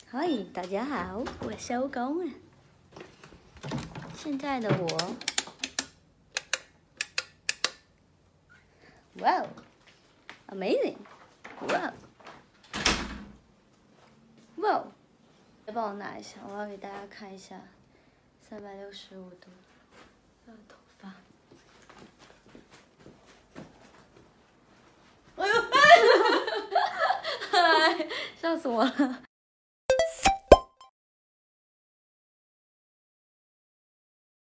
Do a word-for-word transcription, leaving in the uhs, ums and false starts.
嗨，大家好，我收工了。现在的我，哇哦 ，amazing， 哇，哇，再帮我拿一下，我要给大家看一下，三百六十五度，我的头发。哎呦，笑死我了。